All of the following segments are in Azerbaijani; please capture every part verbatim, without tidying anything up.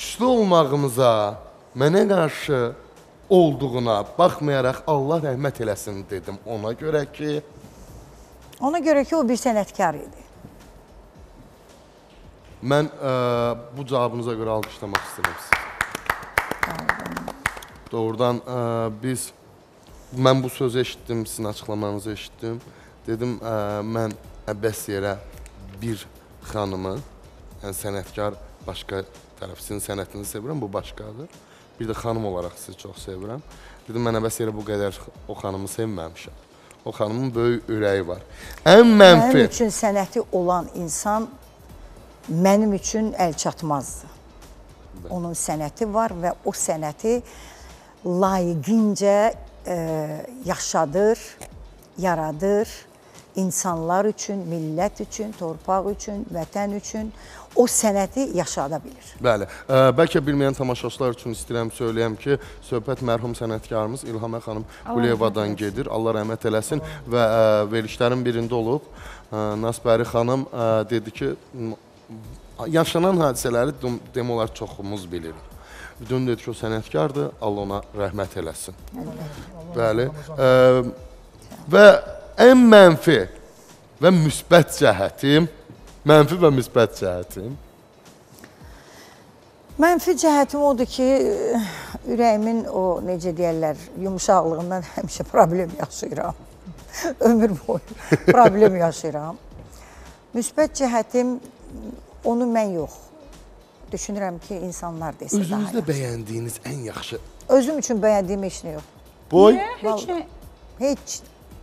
güclü olmağımıza, mənə qarşı olduğuna baxmayaraq Allah rəhmət eləsin dedim. Ona görə ki... Ona görə ki, o bir sənətkar idi. Mən ə, bu cavabınıza görə alqışlamaq istəyirəm sizi. Doğrudan ə, biz, mən bu sözü eşitdim, sizin açıqlamanızı eşitdim. Dedim, ə, mən əbəs yerə bir xanımı, yəni sənətkar başqa tərəf, sizin sənətinizi sevirəm, bu başqadır. Bir də xanım olaraq sizi çox sevirəm. Dedim, mən əbəs yerə bu qədər o xanımı sevməmişəm. O xanımın böyük ürəyi var. Ən mənfi... Mənim üçün sənəti olan insan mənim üçün əl çatmazdı. Onun sənəti var və o sənəti layiqincə e, yaşadır, yaradır. İnsanlar üçün, millət üçün, torpaq üçün, vətən üçün o sənəti yaşada bilir. Bəli. Ə, bəlkə bilməyən tamaşaçılar üçün istəyirəm söyləyəm ki, söhbət mərhum sənətkarımız İlhamə xanım Quliyevadan gedir. Allah rəhmət eləsin və ə, verilişlərin birində olub. Ə, Nasbəri xanım ə, dedi ki, yaşanan hadisələri demək olar çoxumuz bilirik. Dün dedi ki, o sənətkardır, Allah ona rəhmət eləsin. Bəli. Ə, və ən mənfi və müsbət cəhətim, mənfi və müsbət cəhətim? Mənfi cəhətim odur ki, ürəyimin o, necə deyərlər, yumuşaqlığından həmişə problem yaşayıram. Ömür boyu problem yaşayıram. Müsbət cəhətim, onu mən yox. Düşünürəm ki, insanlar desə daha yaxşı. Özünüzdə bəyəndiyiniz ən yaxşı? Özüm üçün bəyəndiyim heç nə yox. Boy? Heç nə. Heç.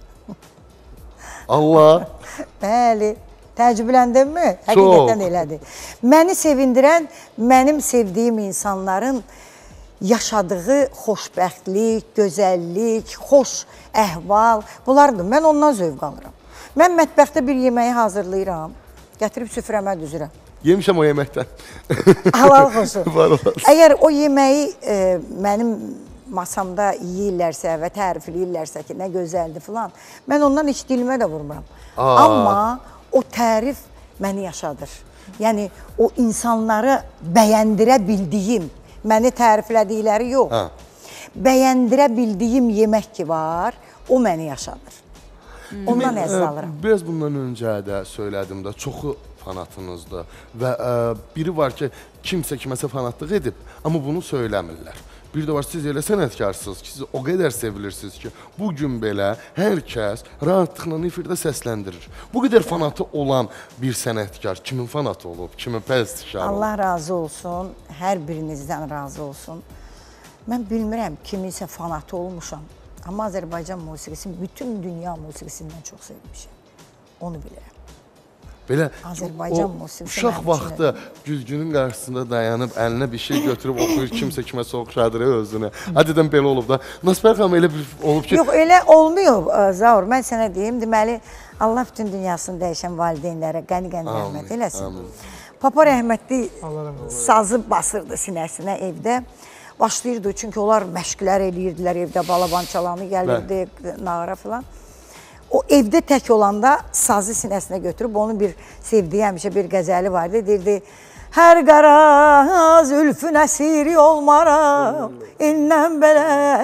Allah. Bəli. Təəccübləndin mi? Həqiqətən elədir. Məni sevindirən, mənim sevdiyim insanların yaşadığı xoşbəxtlik, gözəllik, xoş əhval, bunlardır. Mən ondan zövq alıram. Mən mətbəxdə bir yeməyi hazırlayıram, gətirib süfrəmə düzürəm. Yemişəm o yeməkdən. Halal xoşu. Var olasın. Əgər o yeməyi e, mənim masamda yeyirlərsə və tərifləyirlərsə ki, nə gözəldir filan, mən ondan heç dilimə də vurmuram. Aa. Amma o tərif məni yaşadır. Yəni, o insanları bəyəndirə bildiyim, məni təriflədikləri yox, ha. Bəyəndirə bildiyim yemək ki var, o məni yaşadır. Hmm. Ondan əzz alıram. Biraz bundan öncə də söylədim də, çoxu fanatınızdır və ə, biri var ki, kimsə kiməsə fanatlıq edib, amma bunu söyləmirlər. Bir də var, siz elə sənətkarsınız ki, siz o qədər sevilirsiniz ki, bugün belə hər kəs rahatlıqla efirdə səsləndirir. Bu qədər fanatı olan bir sənətkar kimin fanatı olub, kimin pəstişarı olub? Allah razı olsun, hər birinizdən razı olsun. Mən bilmirəm, kiminsə fanatı olmuşam. Amma Azərbaycan musiqisini, bütün dünya musiqisindən çox sevmişəm. Onu bilirəm. Belə Azərbaycan o musiqisi uşaq vaxtı güzgünün qarşısında dayanıb, əlinə bir şey götürüb oxuyur, kimsə kimə soxuşadır özünü. Adədən belə olub da. Nasbər xanım elə bir olub ki... Yox, elə olmuyor Zaur. Mən sənə deyim, deməli, Allah bütün dünyasını dəyişən valideynlərə qəni-qəni rəhmət eləsin. Papa rəhmətli sazı basırdı sinəsinə evdə. Başlayırdı, çünki onlar məşqlər eləyirdilər evdə, balaban çalanı gəlirdi, nağara filan. O evdə tək olanda sazı sinəsinə götürüb, onun bir sevdiyi həmişə bir qəzəli vardı, deyirdi, hər qara zülfün əsiri olmaram, innən belə.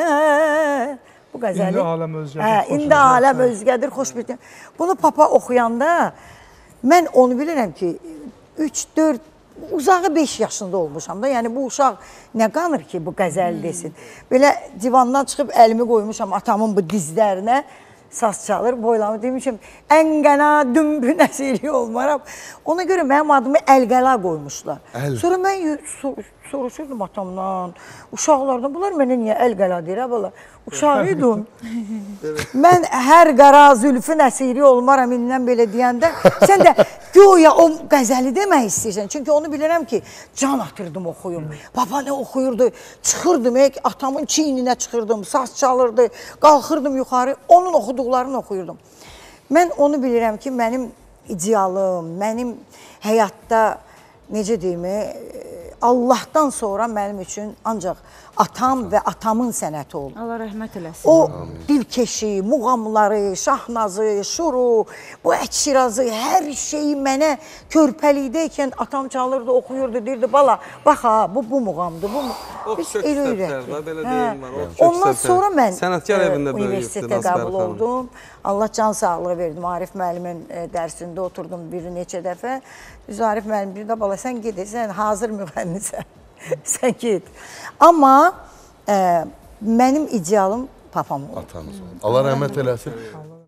Bu qəzəli. İndi aləm özgədir. Hə, indi aləm özgədir, xoş bir. Bunu papa oxuyanda, mən onu bilirəm ki, üç, dörd, uzağı beş yaşında olmuşam da, yəni bu uşaq nə qanır ki, bu qəzəli desin. Belə divandan çıxıb əlimi qoymuşam atamın bu dizlərinə, saz çalır, boylamı demişim, ən qəna dümbün əsiri olmaram. Ona görə mənim adımı Əlqəla qoymuşlar. Əl. Sonra mən soruşurdum atamdan, uşaqlardan, bunlar mənə niyə Əlqəla deyir, abala? Uşaq idim. Mən hər qara zülfün əsiri olmaram, indən belə deyəndə, sən də güya o qəzəli demək istəyirsən. Çünki onu bilirəm ki, can atırdım oxuyum. Baba nə oxuyurdu, çıxırdım, atamın çiyninə çıxırdım, saz çalırdı, qalxırdım yuxarı, onun oxuduqlarını oxuyurdum. Mən onu bilirəm ki, mənim idealım, mənim həyatda, necə deyim, Allahdan sonra mənim üçün ancaq atam və atamın sənəti oldu. Allah rəhmət eləsin. O dilkeşi, muğamları, şahnazı, şuru, bu ət-şirazı, hər şeyi mənə körpəlikdəykən atam çalırdı, oxuyurdu, deyirdi, bala, bax ha, bu bu muğamdır, bu O biz kök elə istəklər öyrətdik. var, belə Hə. deyim var. O kök Ondan istəklər. sonra mən Sənətkar e, evində böyüyübdü universitetə Nasbər qəbul xanım. oldum. Allah can sağlığı verdi. Arif müəllimin e, dərsində oturdum bir neçə dəfə. Düz Arif müəllim bir də bala sən get, sən hazır müğənnisən. Sən get. Amma e, mənim idealım papam oldu. Atanız oldu. Allah rəhmət eləsin.